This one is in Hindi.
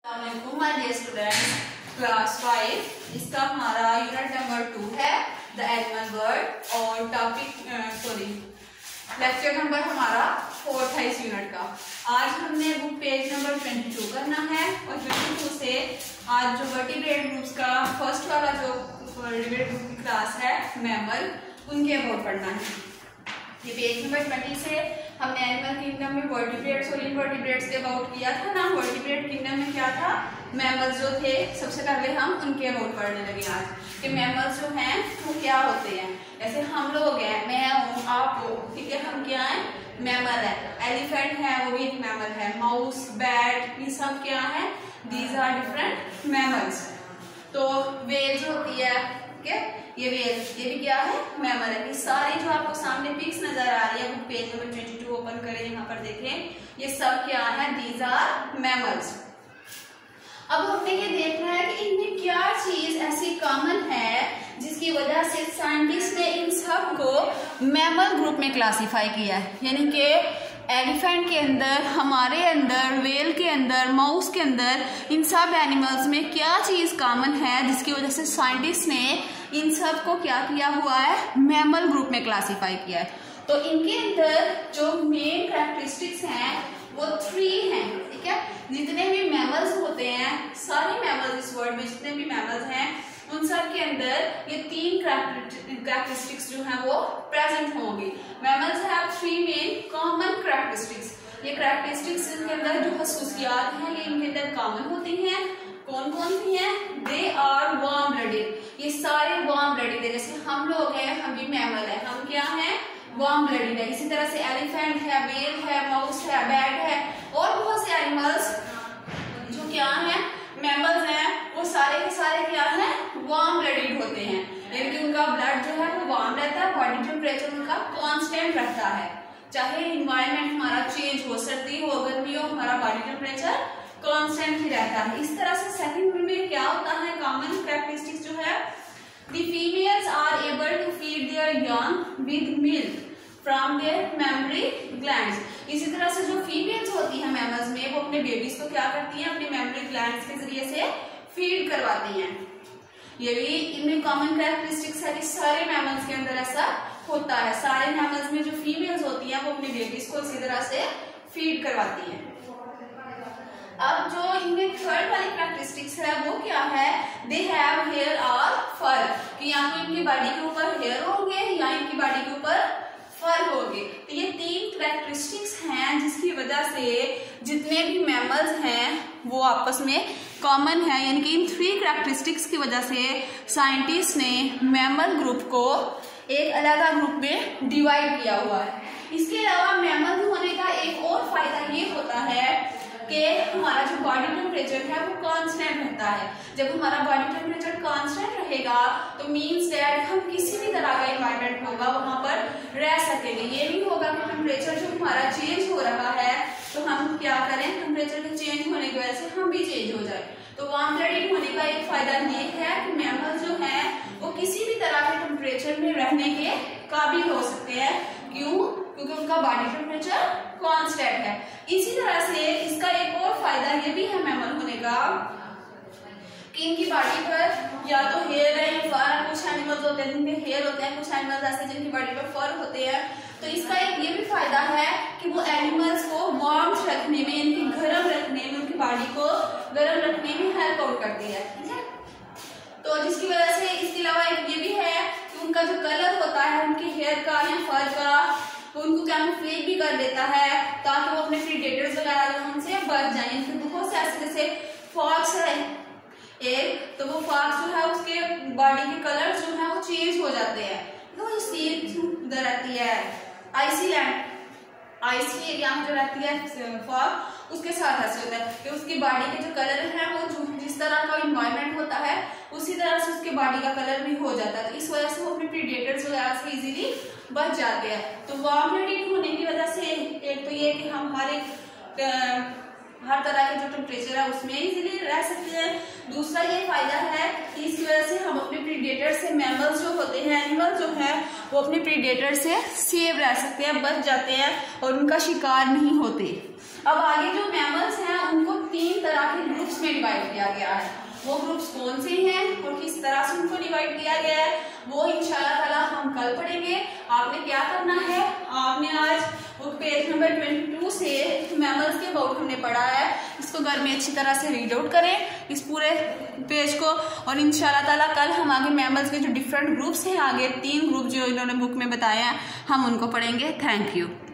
माय डियर स्टूडेंट्स, क्लास 5 इसका हमारा यूनिट नंबर 2 है द एनिमल वर्ल्ड और टॉपिक लेक्चर नंबर हमारा 4 था इस यूनिट का। आज हमने बुक पेज नंबर 22 करना है और 22 से आज जो वर्टिब्रेट ग्रुप्स का फर्स्ट वाला जो वर्टिब्रेट ग्रुप की क्लास है मैमल, उनके अबाउट पढ़ना है। ये पेज नंबर 20 से हमने एनिमल किंगडम में वर्टिब्रेट्स और इनवर्टिब्रेट्स के अबाउट किया था ना। वर्टिब्रेट किंगडम में क्या था, मैमल्स जो थे सबसे पहले हम उनके अबाउट पढ़ने लगे आज कि मैमल्स जो हैं वो क्या होते हैं। जैसे हम लोग हैं, मैं हूँ, आप हो, ठीक है, हम क्या है, मैमल है। एलिफेंट है, वो भी एक मैमल है। माउस, बैट, ये सब क्या है, दीज आर डिफरेंट मैमल्स। तो वेल जो होती है, ठीक है, ये वेल, ये भी क्या है, मैमल है। ये सारी जो आपको सामने पिक्स नजर आ रही है, बुक पेज नंबर 22 ओपन करें, यहाँ पर देखें, ये सब क्या है, दीज आर मैमल्स। अब हमने ये देखना है कि इनमें क्या चीज ऐसी कॉमन है जिसकी वजह से साइंटिस्ट ने इन सब को मैमल ग्रुप में क्लासिफाई किया है। यानी कि एलिफेंट के अंदर, हमारे अंदर, वेल के अंदर, माउस के अंदर, इन सब एनिमल्स में क्या चीज कॉमन है जिसकी वजह से साइंटिस्ट ने इन सब को क्या किया हुआ है, मैमल ग्रुप में क्लासिफाई किया है। तो इनके अंदर जो मेन कैरेक्टरिस्टिक्स हैं वो 3 हैं, ठीक है। जितने भी मैमल्स होते हैं, सारे मैमल्स इस वर्ल्ड में जितने भी मैमल्स हैं, उन सब के अंदर ये 3 कैरेक्टरिस्टिक्स जो हैं वो प्रेजेंट होंगी। Mammals have 3 main common characteristics. ये कैरेक्टरिस्टिक्स इनके अंदर जो खसूसियात हैं ये इनके अंदर कॉमन होती हैं। कौन कौन सी हैं? They are warm blooded. ये सारे वार्म ब्लडेड है। जैसे हम लोग हैं, हम भी मैमल है, हम क्या हैं, वार्म ब्लडेड है। इसी तरह से एलिफेंट है, वेल है, माउस है, बैट है और बहुत से एनिमल्स जो क्या हैं, मैमल्स हैं, वो सारे के सारे क्या हैं, वार्म ब्लडेड होते हैं। यानी कि उनका ब्लड जो है वो वार्म रहता है, बॉडी टेम्परेचर उनका कांस्टेंट रहता है। चाहे इन्वायरमेंट हमारा चेंज हो, सर्दी हो, गर्मी हो, हमारा बॉडी टेम्परेचर कांस्टेंट ही रहता है। इस तरह से सेकंड में क्या होता है, कॉमन कैरेक्टरिस्टिक्स जो है, the females are able to feed their young with milk from their mammary glands. इसी तरह से जो फीमेल्स होती हैं मैमल्स में, वो अपने बेबीज को क्या करती हैं, अपने मेमोरी ग्लैंड्स के जरिए से फीड करवाती हैं। ये भी इनमें कॉमन कैरेक्टरिस्टिक्स है कि सारे मैमल्स के अंदर ऐसा होता है। सारे मैमल्स में जो फीमेल्स होती हैं वो अपने बेबीज को इसी तरह से फीड करवाती हैं। अब जो इनमें थर्ड वाली कैरेक्टरिस्टिक्स है वो क्या है, दे हैव हेयर और फर, कि या तो इनकी बॉडी के ऊपर हेयर होंगे या इनकी बॉडी के ऊपर फर होंगे। तो ये 3 कैरेक्टरिस्टिक्स हैं जिसकी वजह से जितने भी मैमल्स हैं वो आपस में कॉमन है। यानी कि इन 3 कैरेक्टरिस्टिक्स की वजह से साइंटिस्ट ने मैमल ग्रुप को एक अलग ग्रुप में डिवाइड किया हुआ है। इसके अलावा मैमल होने का एक और फायदा ये होता है कि हमारा जो बॉडी टेम्परेचर है वो कांस्टेंट रहता है। जब हमारा बॉडी टेम्परेचर कांस्टेंट रहेगा तो मींस दैट हम किसी भी तरह का एनवायरनमेंट होगा वहां पर रह सकेंगे। ये नहीं होगा कि टेम्परेचर जो हमारा चेंज हो रहा है तो हम क्या करें, टेम्परेचर के चेंज होने की वजह से हम भी चेंज हो जाए। तो वार्म ब्लडेड होने का एक फायदा ये है कि मैमल जो है वो किसी भी तरह के टेम्परेचर में रहने के काबिल हो सकते हैं। क्यों? क्योंकि उनका बॉडी टेम्परेचर कांस्टेंट है। इसी तरह से इसका एक और फायदा ये भी है मैमल होने का कि इनकी बॉडी पर या तो हेयर है या फर है। कुछ एनिमल्स होते हैं जिनके हेयर होते हैं, कुछ एनिमल्स ऐसे जिनकी बॉडी पर फर होते हैं। तो इसका एक ये भी फायदा है कि वो एनिमल्स को वार्म रखने में, इनकी गर्म रखने में, उनकी बॉडी को गर्म रखने में हेल्प आउट करती है, ठीक है। तो जिसकी वजह से इसके अलावा एक ये भी है कि उनका जो कलर होता है उनके हेयर का या फर का, उनको कैमोफ्लेज भी कर देता है ताकि वो अपने प्रीडेटर्स वगैरह उनसे बच जाए। बहुत से ऐसे जैसे फॉक्स है एक, तो वो फॉक्स जो है उसके बॉडी के कलर जो है वो चेंज हो जाते हैं। तो सील उधर रहती है आइसलैंड, आइसी एरिया में जो रहती है फॉग, उसके साथ ऐसे होता है कि उसकी बॉडी के जो कलर है वो जिस तरह का इन्वायरमेंट होता है उसी तरह से उसके बॉडी का कलर भी हो जाता है। तो इस वजह से वो अपने प्रीडेटर्स वगैरह से इजीली बच जाते हैं। तो वार्म ब्लडेड होने की वजह से एक तो ये कि हमारे हर तरह के जो टेम्परेचर है उसमें इजीली रह सकते हैं। दूसरा ये फायदा है कि इसकी वजह से हम अपने प्रीडेटर से, मैमल्स जो होते हैं, एनिमल जो है वो अपने प्रीडेटर से सेव रह सकते हैं, बच जाते हैं और उनका शिकार नहीं होते। अब आगे जो मैमल्स हैं उनको 3 तरह के ग्रुप्स में डिवाइड किया गया है। वो ग्रुप्स कौन से हैं और किस तरह से उनको डिवाइड किया गया है वो इंशाल्लाह ताला हम कल पढ़ेंगे। आपने क्या करना है, आपने आज वो पेज नंबर 22 से मैमल्स के अबाउट हमने पढ़ा है, इसको घर में अच्छी तरह से रीड आउट करें इस पूरे पेज को, और इंशाल्लाह ताला कल हम आगे मैमल्स के जो डिफरेंट ग्रुप्स हैं, आगे 3 ग्रुप जो इन्होंने बुक में बताए हैं, हम उनको पढ़ेंगे। Thank you.